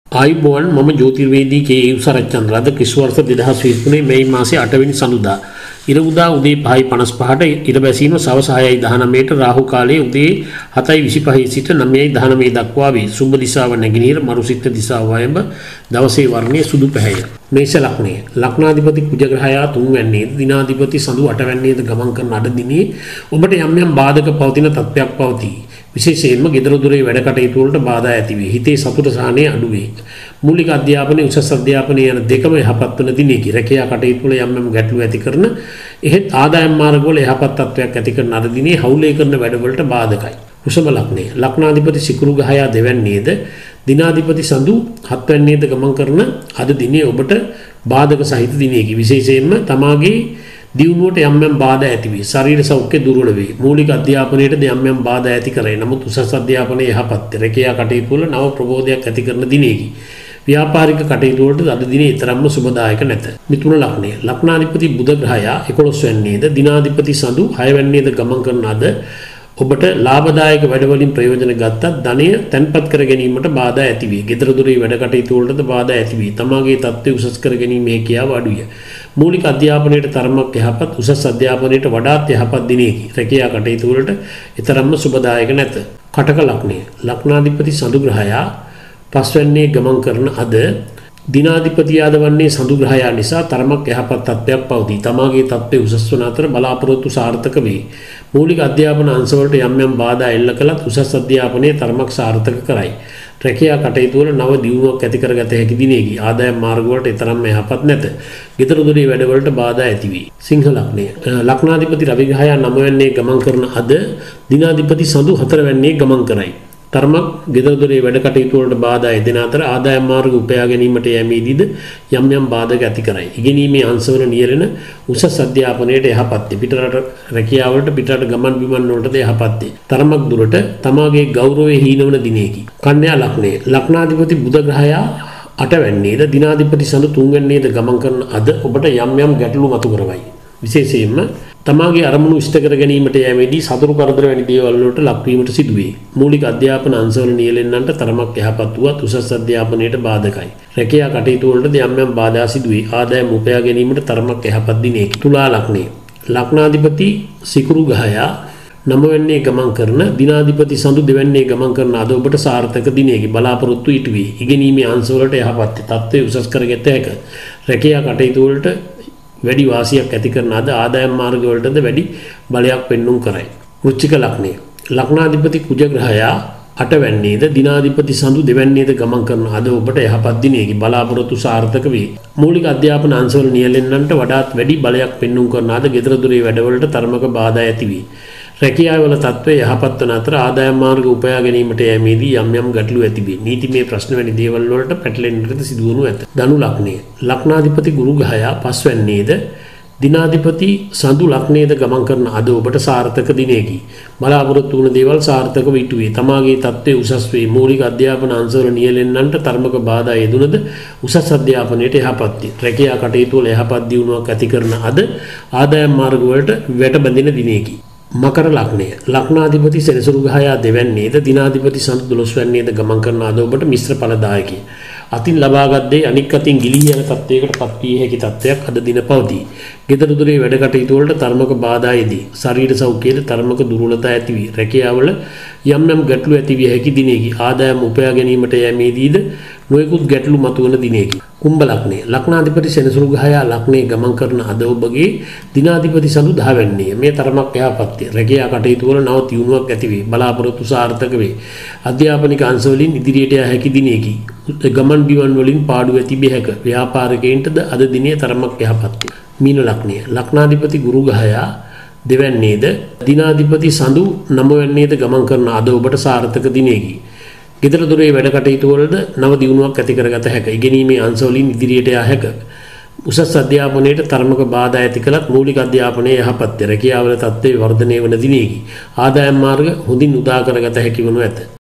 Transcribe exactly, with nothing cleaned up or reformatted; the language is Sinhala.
ආයුබෝවන් මම ජ්‍යොතිර්වේදී කේ යුසරච්චන්ද්‍ර අද කිස්වර්ෂ දෙදහස් විසිතුනේ මැයි මාසේ අට වෙනි සඳුදා ඉර උදා උදේ පහයි පනස් පහට ඉර බැසීම සවස හයයි දහනවයට රාහු කාලයේ උදේ හතයි විසිපහේ සිට නවයයි දහනවය දක්වා වේ. සුබ දිශාව නැගෙනහිර මරුසිට දිශාව වයඹ දවසේ වර්ණය සුදු පැහැය. මේෂ ලග්නය. ලග්නාධිපති කුජ ග්‍රහයා තුන්වැන්නේ දිනාධිපති සඳු අටවැන්නේද ගමන් කරන අද දිනේ ඔබට යම් යම් බාධක පවතින තත්ත්වයක් පවතී. විශේෂයෙන්ම ගෙදර දොරේ වැඩ කටයුතු වලට බාධා ඇති වේ. හිතේ සතුට සහනය අඩු වේ. මූලික අධ්‍යාපනයේ උසස් අධ්‍යාපනයේ යන දෙකම යහපත් වන දිනකි. රැකියා කටයුතු වල යම් යම් ගැටලු ඇති කරන එහෙත් ආදායම් මාර්ග වල යහපත් තත්ත්වයක් ඇති කරන අද දිනේ හවුලේ කරන වැඩ වලට බාධකයි. වෘෂභ ලග්නය. ලග්නාධිපති සිකුරු ග්‍රහයා දෙවැන්නේද දිනාධිපති සඳු හත්වැන්නේද ගමන් කරන අද දිනේ ඔබට බාධක සහිත දිනකි. විශේෂයෙන්ම තමාගේ දියුණුවට යම් යම් බාධා ඇති වේ. ශරීර සෞඛ්‍ය දුර්වල වේ. මූලික අධ්‍යාපනයේද යම් යම් බාධා ඇති කරයි. නමුත් උසස් අධ්‍යාපනයේ යහපත් රැකියා කටයුතු වල නව ප්‍රබෝධයක් ඇති කරන දිනකි. ව්‍යාපාරික කටයුතු වලට අද දිනේ තරම්ම සුබදායක නැත. මිථුන ලග්නය. ලග්නාධිපති බුධ ග්‍රහයා එකොළොස් වැන්නේද දිනාධිපති සඳු හය වැන්නේද ගමන් කරන අද ඔබට ලාභදායක වැඩවලින් ප්‍රයෝජන ගත්තත් ධනය තැන්පත් කර ගැනීමට බාධා ඇති වේ. ගෙදර දොරේ වැඩ කටයුතු වලට බාධා ඇති වේ. තමාගේ තත්ත්වය උසස් කර ගැනීමේ හැකියාව අඩුය. මූලික අධ්‍යාපනයේ තරමක් යහපත් උසස් අධ්‍යාපනයේ වඩාත් යහපත් දිනකි. රැකියා කටයුතු වලට ඊතරම්ම සුබදායක නැත. කටක ලග්නය. ලග්නාධිපති සඳු ග්‍රහයා පස්වැන්නේ ගමන් කරන අද දිනාධිපතියාද වන්නේ සඳු ග්‍රහයා නිසා තරමක් යහපත් තත්ත්වයක් පවතී. තමාගේ තත්ත්වය උසස් වන අතර බලාපොරොත්තු සාර්ථක වේ. මූලික අධ්‍යාපන අංශවලට යම් යම් බාධා එල්ල කළත් උසස් අධ්‍යාපනයේ තරමක් සාර්ථක කරයි. රැකියා කටයුතු වල නව දියුණුවක් ඇති කරගත හැකි දිනේකි. ආදායම් මාර්ග වලට තරම්ම යහපත් නැත. ගෙදර දොරේ වැඩ වලට බාධා ඇති වේ. සිංහ ලග්නය. ලග්නාධිපති රවි ග්‍රහයා නව වැන්නේ ගමන් කරන අද දිනාධිපති සඳු හතර වැන්නේ ගමන් කරයි. තරමක් ගෙදර දොරේ වැඩ කටයුතු වලට බාධා එදෙන අතර ආදායම් මාර්ග උපයා ගැනීමට යැමේදීද යම් යම් බාධක ඇති කරයි. ඉගෙනීමේ අංශවල නියැලෙන උසස් අධ්‍යාපනයට යහපත් පිටරට රැකියාවලට පිටරට ගමන් බිමන් වලටද යහපත්. තරමක් දුරට තමාගේ ගෞරවය හීනවන දිනේකි. කන්‍යා ලග්නය. ලග්නාධිපති බුධ ග්‍රහයා අටවැන්නේද දිනාධිපති සඳු තුන්වැන්නේද ගමන් කරන අද ඔබට යම් යම් ගැටලු මතු කරවයි. විශේෂයෙන්ම තමාගේ අරමුණු ඉෂ්ට කර ගැනීමට යෑමේදී සතුරු කරදර වැනි දේවල් වලට ලක්වීමට සිදු වේ. මූලික අධ්‍යාපන අංශවල නියැලෙන්නන්ට තරමක් යහපත් වුවත් උසස් අධ්‍යාපනයට බාධකයි. රැකියා කටයුතු වලට යම් යම් බාධා සිදු වේ. ආදායම් උපයා ගැනීමට තරමක් යහපත් දිනේකි. තුලා ලග්නය. ලග්නාධිපති සිකුරු ග්‍රහයා නව වෙන්නේ ගමන් කරන දිනාධිපති සඳු දෙවැන්නේ ගමන් කරන අද ඔබට සාර්ථක දිනේකි. බලාපොරොත්තු ඉටු වේ. ඉගෙනීමේ අංශවලට යහපත් තත්ත්වය උසස් කරගත හැක. රැකියා කටයුතු වලට වැඩි වාසියක් ඇති කරන අද ආදායම් මාර්ග වලටද වැඩි බලයක් පෙන්눔 කරයි. වෘශ්චික ලග්නය. ලග්නාධිපති කුජ ග්‍රහයා අටවැන්නේද දිනාධිපති සඳු දෙවැන්නේද ගමන් කරන අද ඔබට යහපත් දිනේකි. බලාපොරොත්තු සාර්ථක වේ. මූලික අධ්‍යාපන අංශවල නියැලෙන්නන්ට වඩාත් වැඩි බලයක් පෙන්눔 කරන අද ගෙදර දොරේ වැඩවලට තරමක බාධා ඇති වේ. රැකියාවල තත්ත්වය යහපත් වන අතර ආදායම් මාර්ග උපයා ගැනීමට යෑමේදී යම් යම් ගැටලු ඇති වේ. නීතිමය ප්‍රශ්න වැනි දේවල් වලට පැටලෙන්නට සිදුවනු ඇත. ධනු ලග්නය. ලග්නාධිපති ගුරු ග්‍රහයා පස්වැන්නේද දිනාධිපති සඳු ලග්නයේද ගමන් කරන අද ඔබට සාර්ථක දිනේකි. බලාපොරොත්තු වුණ දේවල් සාර්ථකව ඉටු වේ. තමාගේ තත්ත්වය උසස් වේ. මූලික අධ්‍යාපන අංශවල නියැලෙන්නන්ට තරමක බාධා යෙදුනද උසස් අධ්‍යාපනයට යහපත් වේ. රැකියා කටයුතු වල යහපත් දියුණුවක් ඇති කරන අද ආදායම් මාර්ග වලට වැට බැඳෙන දිනේකි. මකර ලග්නය. ලග්නාධිපති සෙනසුරු ග්‍රහයා දෙවැන්නේද දිනාධිපති සඳු දොළොස් වැන්නේද ගමන් කරන අද ඔබට මිශ්‍ර ඵලදායකයි. අතින් ලබාගත් දේ අනික් අතින් ගිලී යන තත්වයකට පත් විය හැකි තත්වයක් අද දින පවතී. ගෙදර දොරේ වැඩ කටයුතු වලට තරමක බාධා යෙදී. ශරීර සෞඛ්‍යයේද තරමක දුර්වලතා ඇති වී. රැකියාවල යම් යම් ගැටලු ඇති විය හැකි දිනේකි. ආදායම් උපයා ගැනීමට යෑමේදීද නොයෙකුත් ගැටලු මතුවන දිනේකි. කුම්භ ලග්නය. ලග්නාධිපති සෙනසුරු ග්‍රහයා ලග්නයේ ගමන් කරන අද ඔබගේ දිනාධිපති සඳු දහ වැන්නේ. මේ තරමක් යහපත්ය. රැකියා කටයුතු වල නව තියුණුවක් ඇති වේ. බලාපොරොත්තු සාර්ථක වේ. අධ්‍යාපනික අංශවලින් ඉදිරියට යා හැකි දිනේකි. ගමන් බිමන් වලින් පාඩු ඇති බිය හැක. ව්‍යාපාරිකයින්ටද අද දිනේ තරමක් යහපත්ය. මීන ලග්නය. ලග්නාධිපති ගුරු ග්‍රහයා දෙවැන්නේද දිනාධිපති සඳු නව වැන්නේද ගමන් කරන අද ඔබට සාර්ථක දිනේකි. ගෙදර දොරේ වැඩ කටයුතු වලද නව දියුණුවක් ඇති කරගත හැක. ඉගෙනීමේ අංශවලින් ඉදිරියට යා හැක. උසස් අධ්‍යාපනයට තරමක බාධා ඇති කළත් මූලික අධ්‍යාපනයේ යහපත් රැකියාවල තත්ත්වයේ වර්ධනය වන දිනේකි. ආදායම් මාර්ග හොඳින් උදා කරගත හැකි වනු ඇත.